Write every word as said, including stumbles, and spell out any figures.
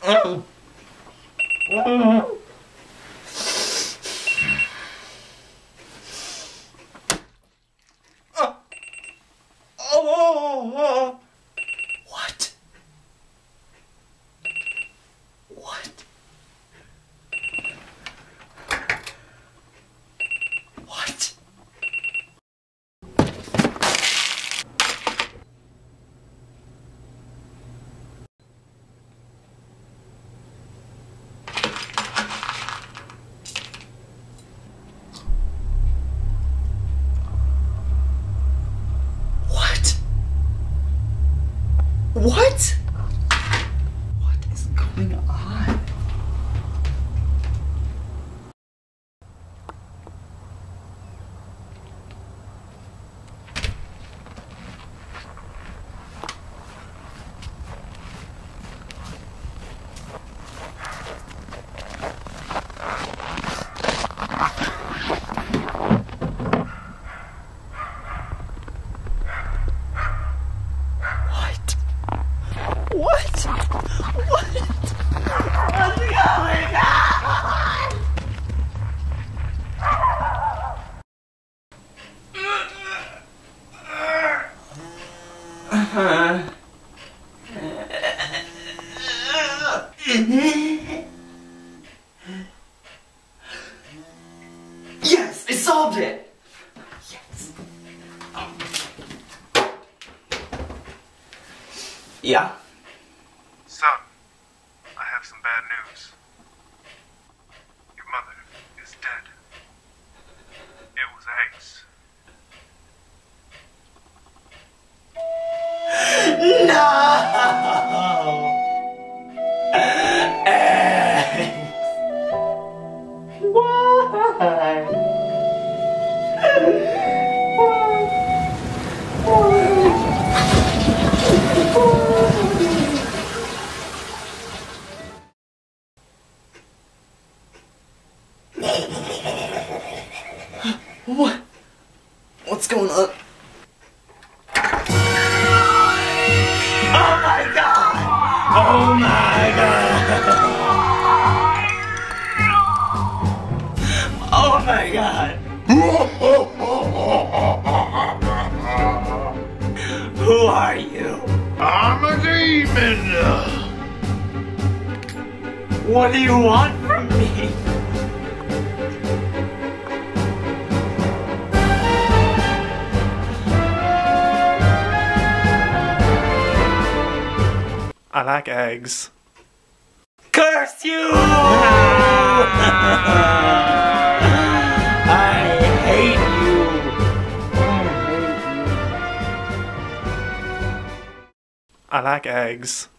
Oh! What? What? What? What? What is going on? What? What? What's going on? Uh-huh. Yes, I solved it! Yes. Yeah? Son, I have some bad news. Your mother is dead. It was Ace. No! Ace! Why? What? What's going on? Oh my god! Oh my god! Oh my god! Who are you? I'm a demon! What do you want from me? I like eggs. Curse you! I hate you! I like eggs.